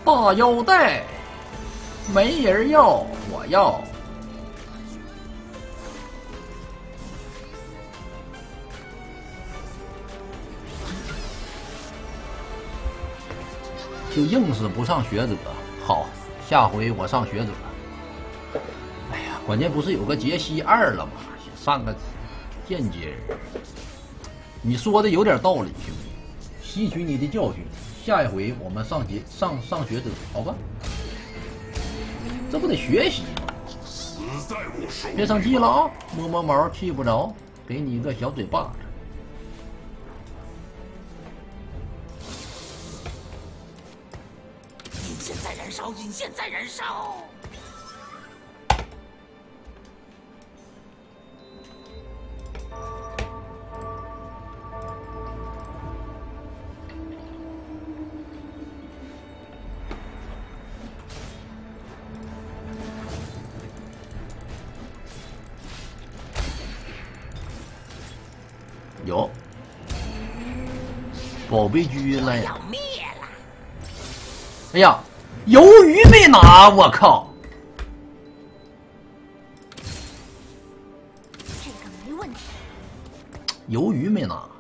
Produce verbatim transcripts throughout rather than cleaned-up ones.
大腰带，没人要，我要。就硬是不上学者，好，下回我上学者。哎呀，关键不是有个杰西二了吗？上个间接人。你说的有点道理，兄弟，吸取你的教训，下一回我们上节上上学者，好吧？这不得学习吗？别生气了啊，摸摸毛气不着，给你一个小嘴巴子。 引线在燃烧，引线在燃烧。 有宝贝狙来呀！ 要灭了！ 哎呀，鱿鱼没拿，我靠！ 这个没问题。 鱿鱼没拿。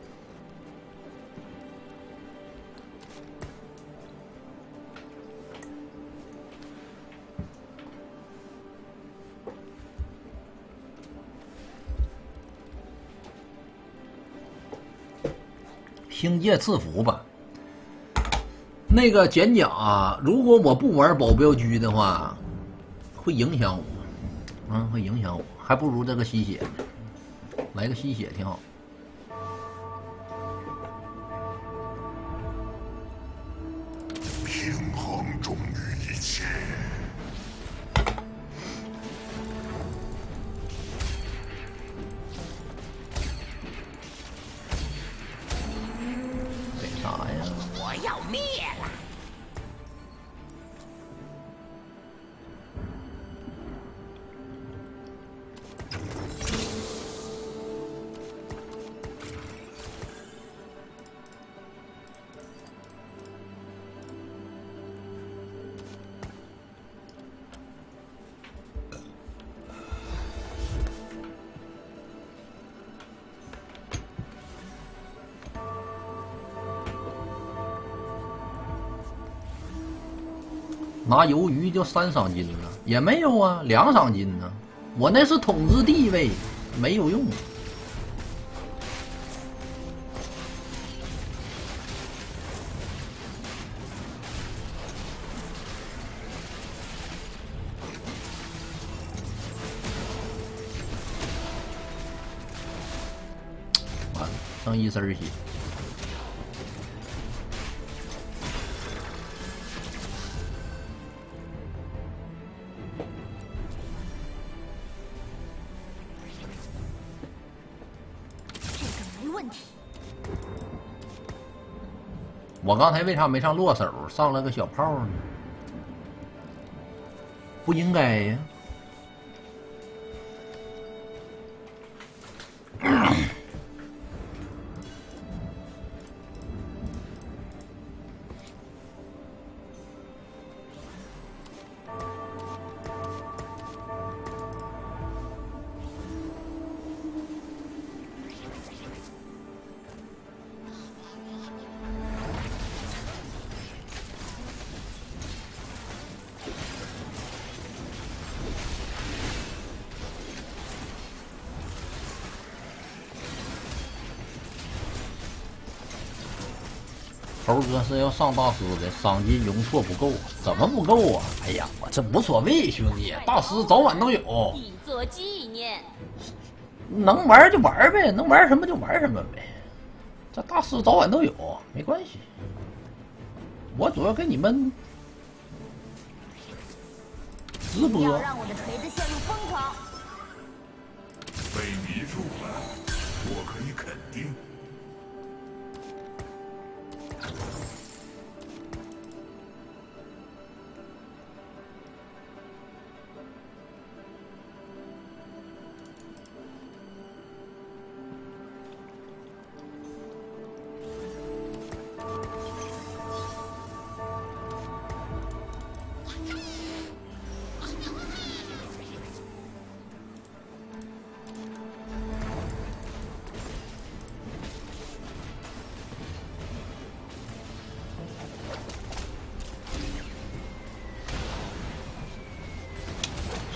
星界赐福吧。那个简甲、啊，如果我不玩保镖狙的话，会影响我，嗯，会影响我，还不如这个吸血呢。来个吸血挺好。 平衡重于一切。 啥呀？ 我要灭了！ 拿鱿鱼就三赏金了，也没有啊，两赏金呢。我那是统治地位，没有用。完了，剩一身血。我刚才为啥没上落手，上了个小炮呢？不应该呀。猴哥是要上大师的，赏金容错不够，怎么不够啊？哎呀，我这无所谓，兄弟，大师早晚都有， 以作纪念。 能玩就玩呗，能玩什么就玩什么呗，这大师早晚都有，没关系。我主要跟你们直播。 要让我的锤子陷入疯狂。 被迷住了，我可以肯定。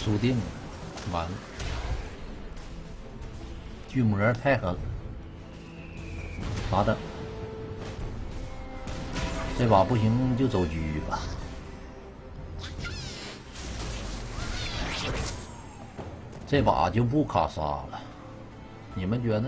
输定了，完了。巨魔太狠了，咋整？这把不行就走狙吧。这把就不卡莎了，你们觉得呢？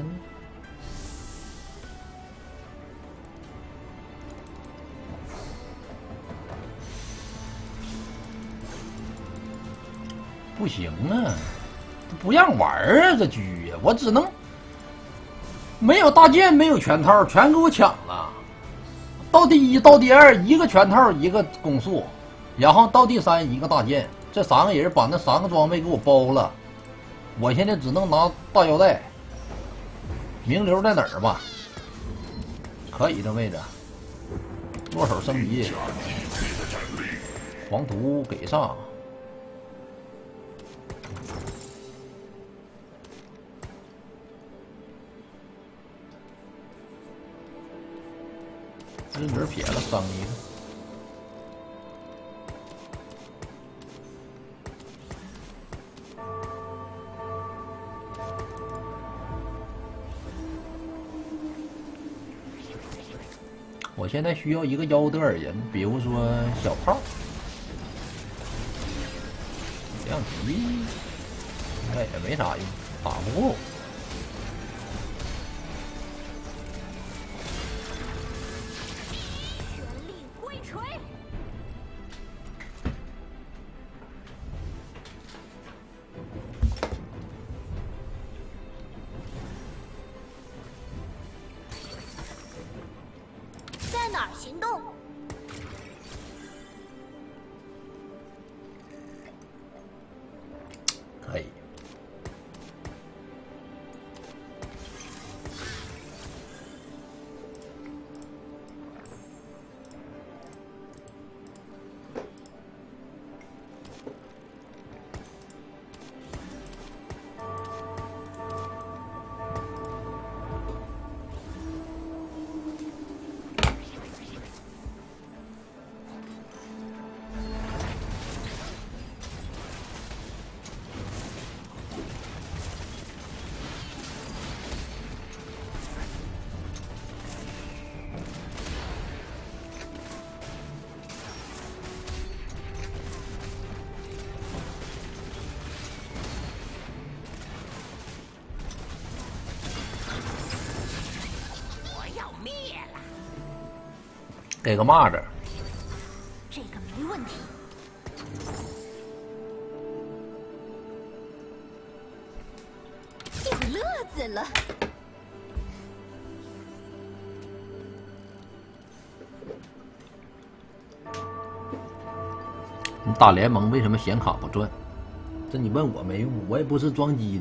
不行啊，不让玩啊！这狙呀，我只能没有大剑，没有拳套，全给我抢了。到第一，到第二，一个拳套，一个攻速，然后到第三，一个大剑。这三个人把那三个装备给我包了，我现在只能拿大腰带。名流在哪儿吧？可以的位置，落手升级，黄图给上。一轮撇了伤一个，我现在需要一个妖德尔人，比如说小炮，量级应该也没啥用，打不过。 行动！ 可以。给个蚂蚱， 这个没问题。有乐子了。 你打联盟为什么显卡不转？这你问我没用，我也不是装机的。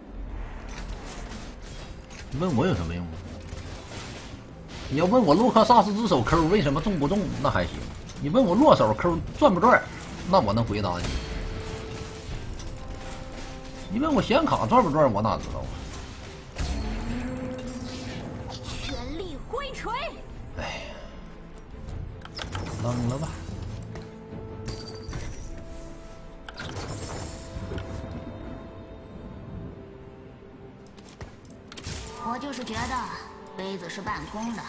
你问我有什么用？你要问我洛克萨斯之手 Q 为什么中不中，那还行。你问我落手 Q 转不转，那我能回答你。你问我显卡转不转，我哪知道啊？ 全力挥锤！ 哎呀，扔了吧。 我就是觉得杯子是半空的。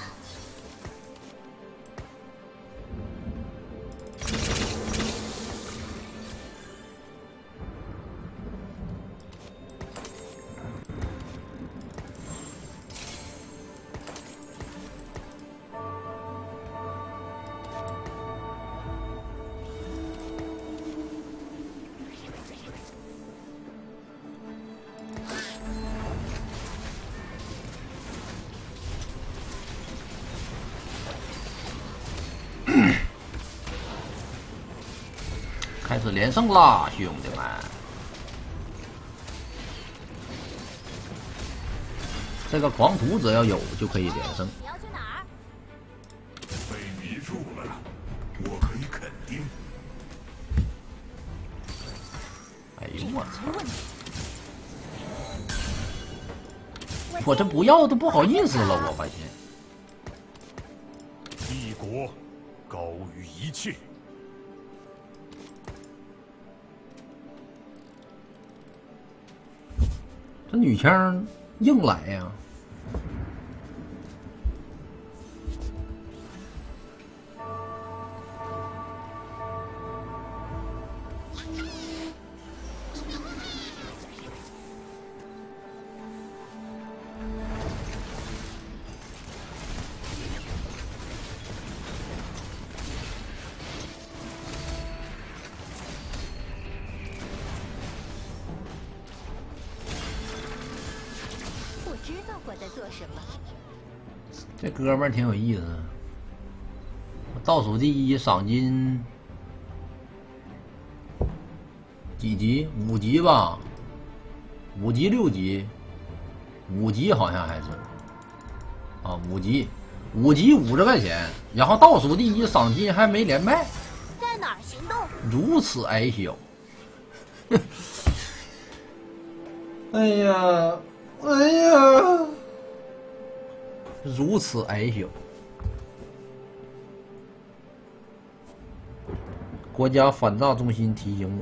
开始连胜啦，兄弟们！这个狂徒只要有就可以连胜。 你要去哪儿？ 被迷住了，我可以肯定。 哎呦我操！ 没问题。 我这不要都不好意思了，我发现。 帝国高于一切。 这女枪硬来呀！ 知道我在做什么。 这哥们儿挺有意思，倒数第一，赏金几级？五级吧，五级六级，五级好像还是啊，五级，五级五十块钱，然后倒数第一，赏金还没连麦， 在哪儿行动？ 如此矮小，哎呀！哎呀，如此矮小！国家反诈中心提醒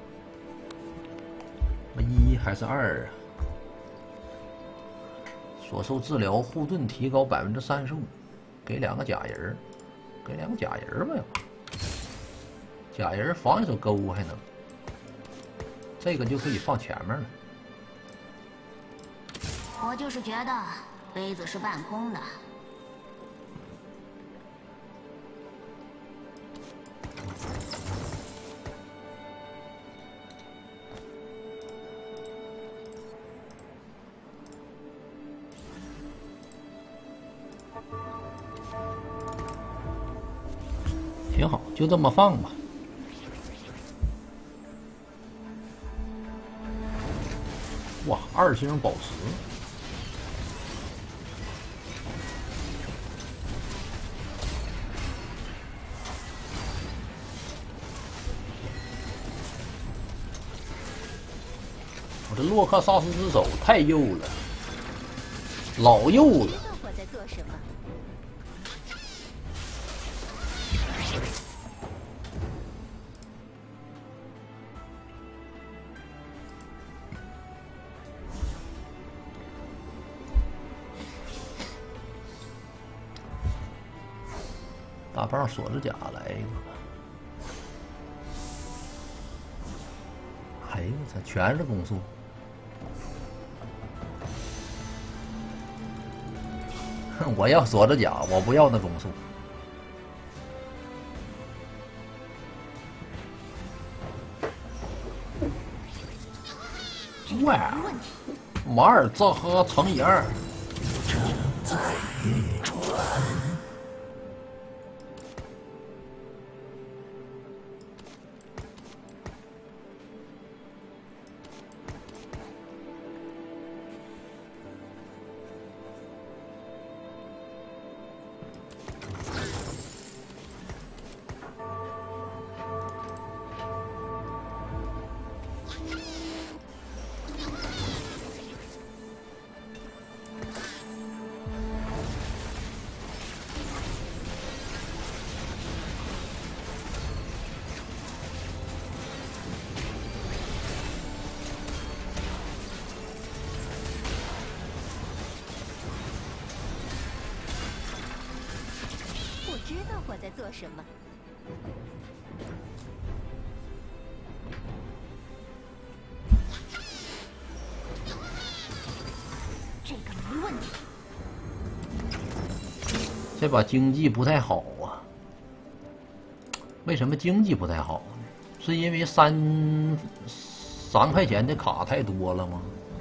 我，一还是二啊？所受治疗护盾提高百分之三十五，给两个假人，给两个假人吧。假人防一手勾还能，这个就可以放前面了。 我就是觉得杯子是半空的。 挺好，就这么放吧。哇，二星宝石。我这洛克萨斯之手太幼了，老幼了。 知道我在做什么。 大棒锁子甲来一个，哎呦我操，全是攻速。我要锁子甲，我不要那攻速。哇，马尔扎哈乘以二。 在运转。 知道我在做什么。 这个没问题。 这把经济不太好啊？为什么经济不太好呢？是因为三三块钱的卡太多了吗？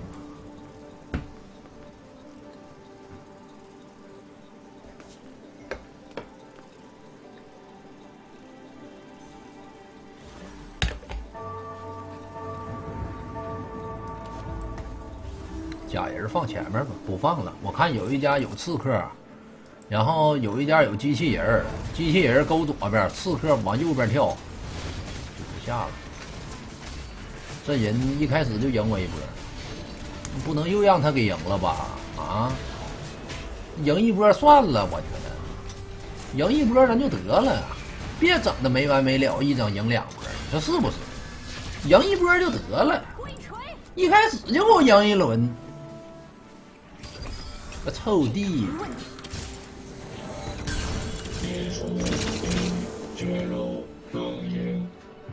假人放前面吧，不放了。我看有一家有刺客，然后有一家有机器人，机器人勾左边，刺客往右边跳，就不下了。这人一开始就赢我一波，不能又让他给赢了吧？啊，赢一波算了，我觉得赢一波咱就得了，别整的没完没了，一整赢两波，你说是不是？赢一波就得了。 一开始就给我赢一轮，个臭弟！ 揭露封印。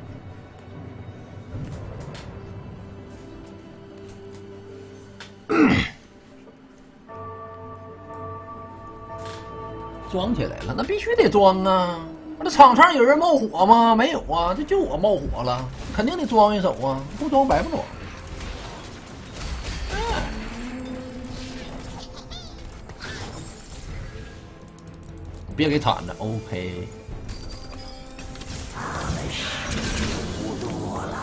装起来了，那必须得装啊！那场上有人冒火吗？没有啊，这就我冒火了，肯定得装一手啊！不装白不装。别给铲子 ，OK。 他们时日不多了。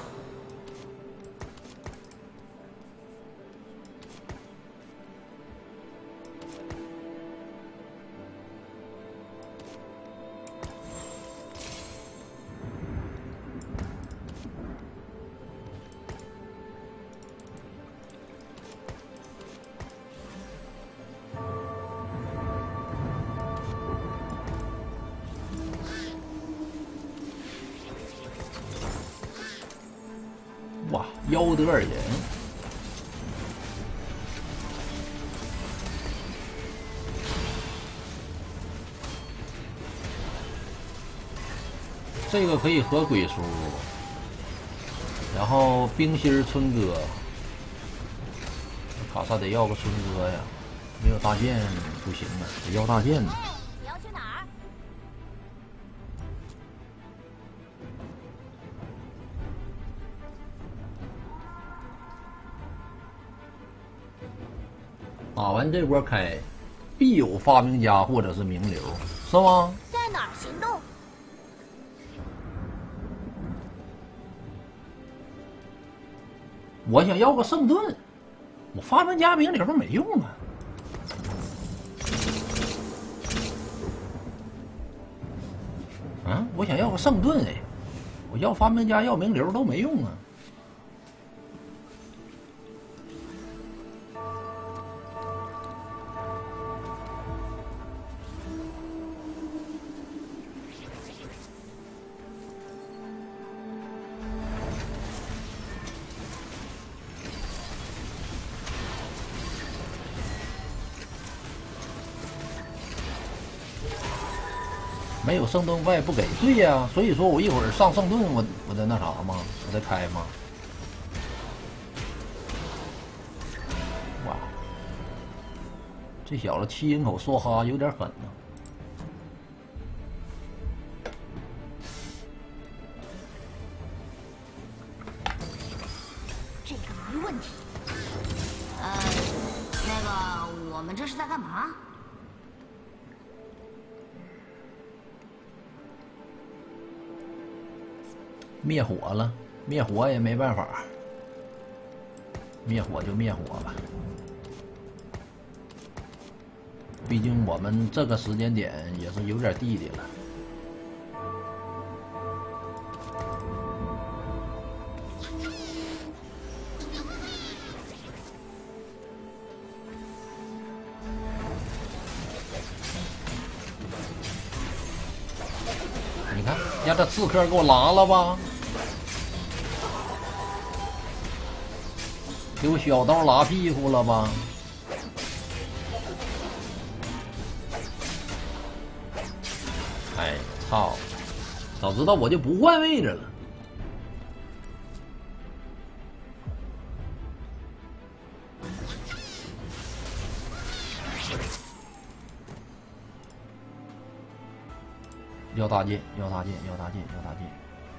哇，妖德尔人，这个可以和鬼叔，然后冰心儿春哥，卡萨得要个春哥呀，没有大剑不行啊，得要大剑呢。 你要去哪儿？ 打完这波开，必有发明家或者是名流，是吗？ 在哪儿行动？ 我想要个圣盾，我发明家名流没用啊。啊，我想要个圣盾哎，我要发明家要名流都没用啊。没有圣盾外不给，对呀、啊，所以说我一会儿上圣盾，我我再那啥吗？我再开吗？哇，这小子七人口梭哈有点狠呢、 啊。这个没问题。 呃，那个，我们这是在干嘛？ 灭火了，灭火也没办法，灭火就灭火吧。毕竟我们这个时间点也是有点弟弟了。你看，让这刺客给我拉了吧。给我小刀拉屁股了吧？哎，操！早知道我就不换位置了。要大剑，要大剑，要大剑，要大剑！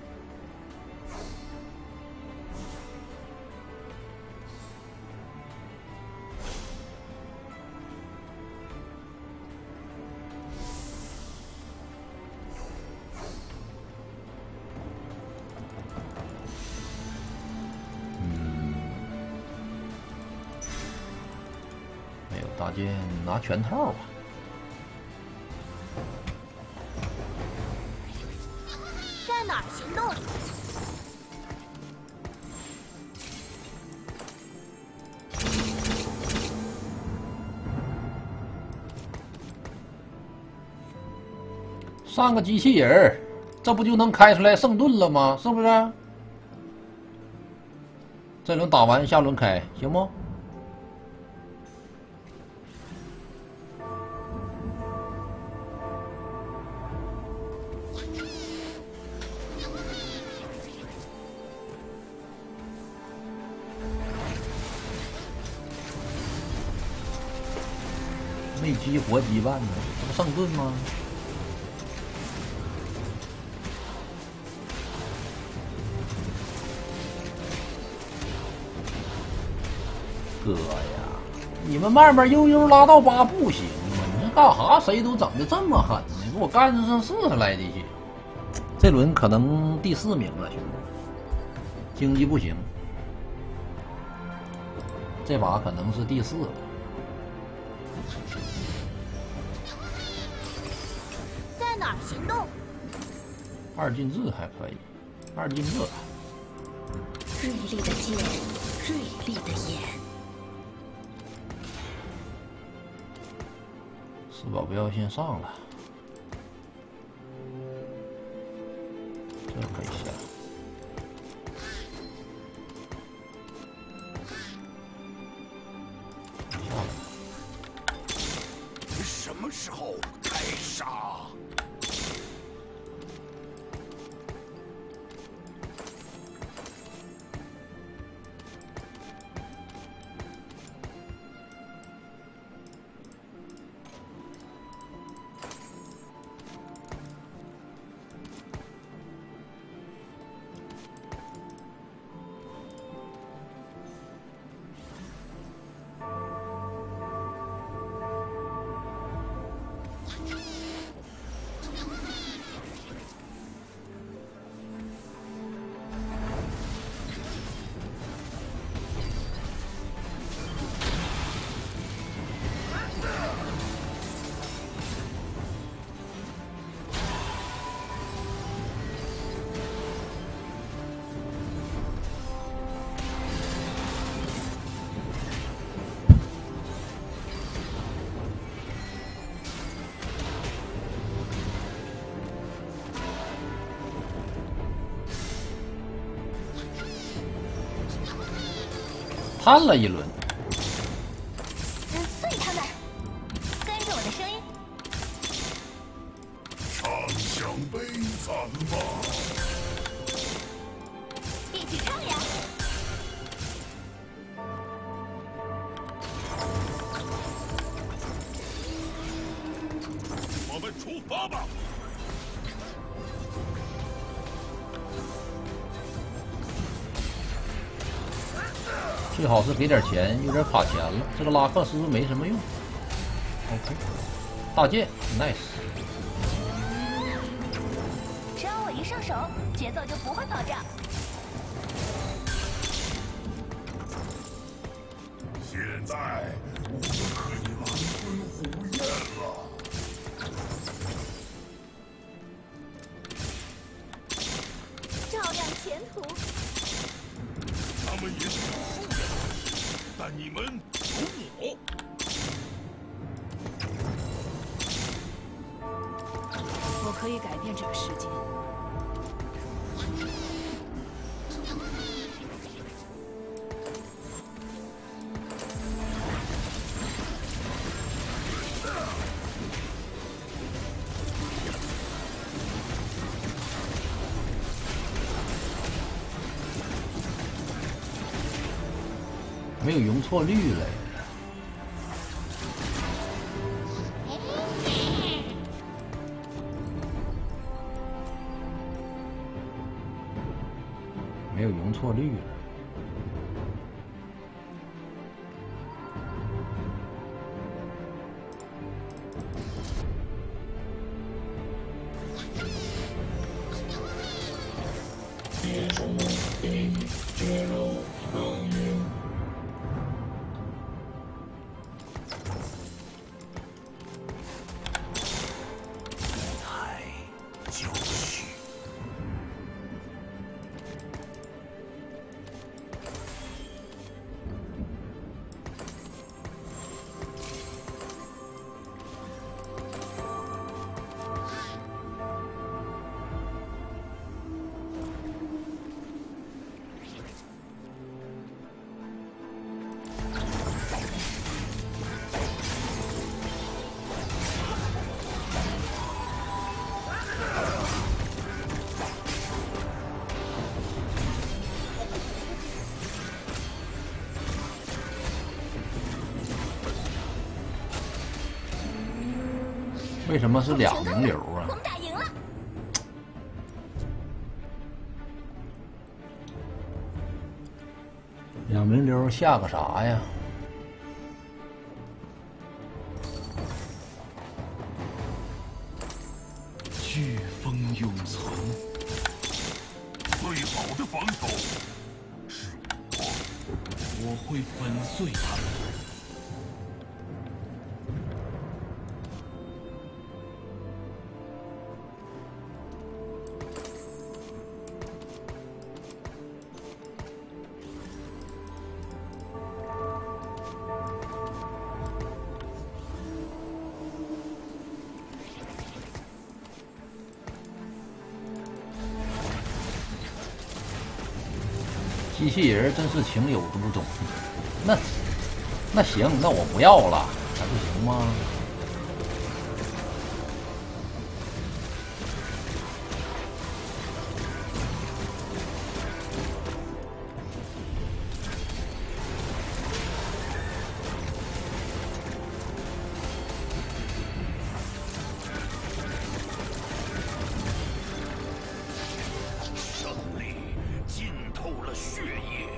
大剑拿拳套吧。 在哪儿行动？ 上个机器人儿，这不就能开出来圣盾了吗？是不是？ 这轮打完，下轮开，行不？没激活羁绊呢，这不上盾吗？哥呀，你们慢慢悠悠拉到八不行吗？你这干啥？谁都整的这么狠呢？给我干上四十来的去！这轮可能第四名了，兄弟，经济不行，这把可能是第四了。 在哪儿行动？ 二进制还可以，二进制。 锐利的剑，锐利的眼。 四宝不要先上了，这可以下。下来。 什么时候开杀？ 探了一轮， 撕碎他们，跟着我的声音。 唱响悲惨吧！ 一起唱呀！ 我们出发吧！ 最好是给点钱，有点卡钱了。这个拉克斯没什么用。OK， 大剑 ，nice。 只要我一上手，节奏就不会跑调。 现在我们可以狼吞虎咽了。 照亮前途。 他们也许有数量，但你们有我。 我可以改变这个世界。 没有容错率了。没有容错率了。 接触给你揭露风云。 来，就绪。 为什么是两名流啊？ 我们打赢了。 两名流下个啥呀？ 飓风永存，最好的防守是我，我会粉碎他们。 机器人真是情有独钟。那那行，那我不要了，还不行吗？ 胜利浸透了血液。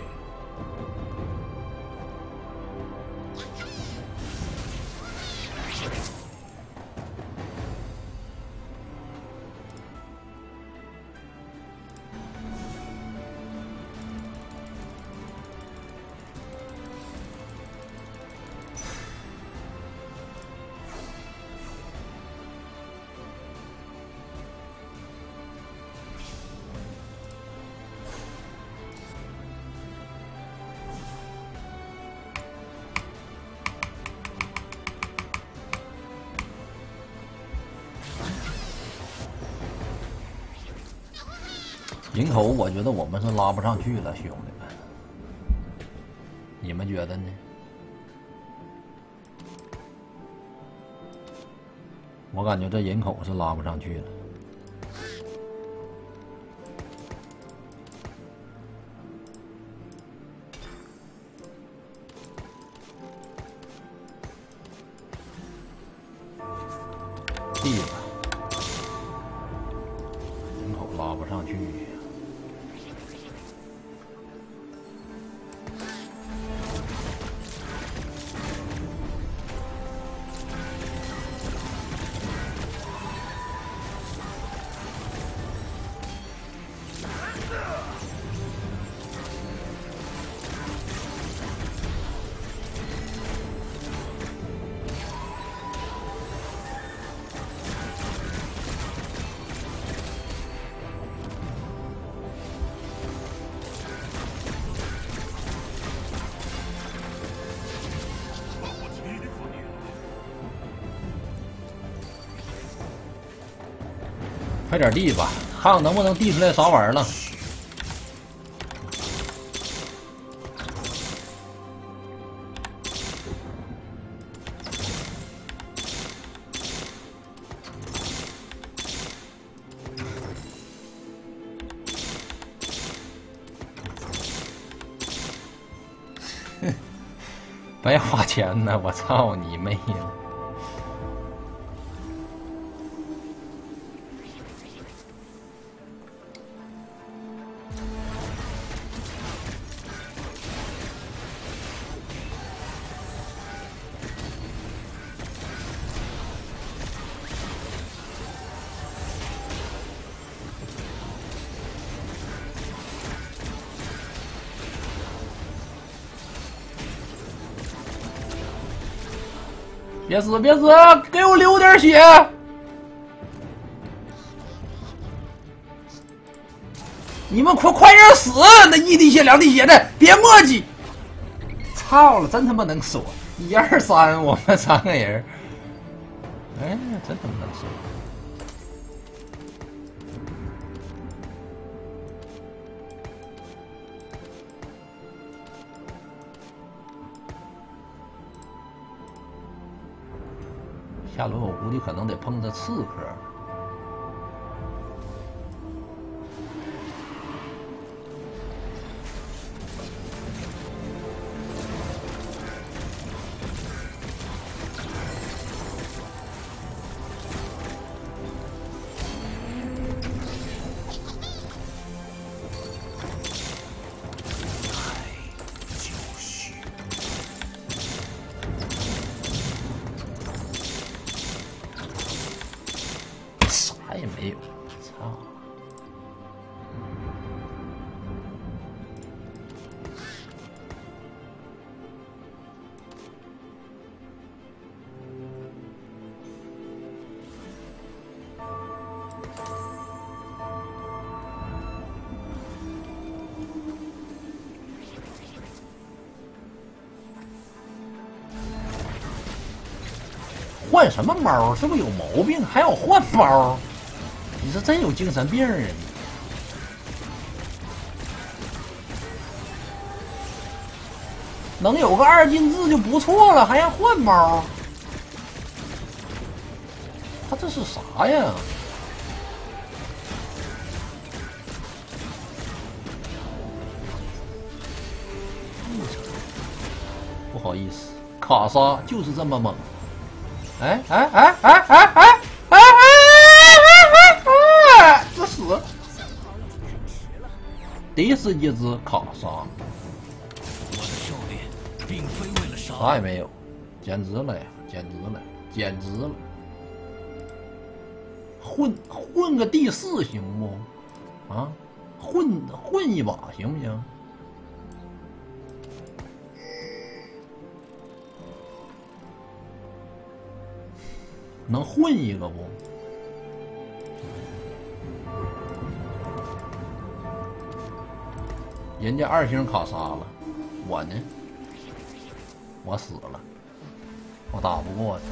营口，我觉得我们是拉不上去了，兄弟们，你们觉得呢？我感觉这营口是拉不上去了。地吧，营口拉不上去。快点递吧，看看能不能递出来啥玩意儿了。白花钱呢！我操你妹呀！别死别死，给我流点血！你们快快点死！那一滴血两滴血的，别墨迹！操了，真他妈能说！一二三，我们三个人，哎，真他妈能说！下轮我估计可能得碰着刺客。 换什么包？是不是有毛病？还要换包？你是真有精神病啊！你能有个二进制就不错了，还要换包？他这是啥呀？不好意思，卡莎就是这么猛。哎哎哎哎哎哎哎哎哎哎！这死！第十一只卡莎， 我的狩猎并非为了杀。 啥也没有，简直了呀！简直了，简直了！混混个第四行不？啊，混混一把行不行？能混一个不？人家二星卡莎了，我呢？我死了，我打不过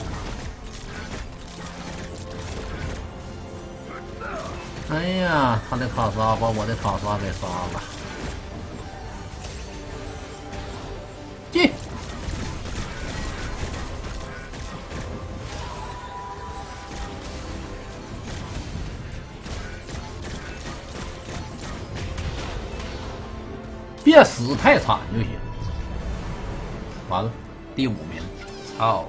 他。哎呀，他的卡莎把我的卡莎给杀了。进。别死太惨就行。完了，第五名，操！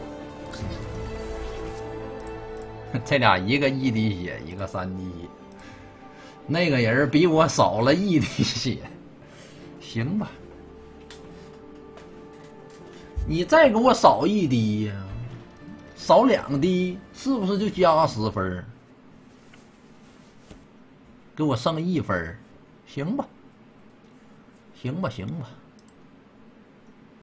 这俩一个一滴血，一个三滴血，那个人比我少了一滴血，行吧？你再给我少一滴呀、啊，少两滴，是不是就加十分？给我剩一分，行吧？行吧，行吧。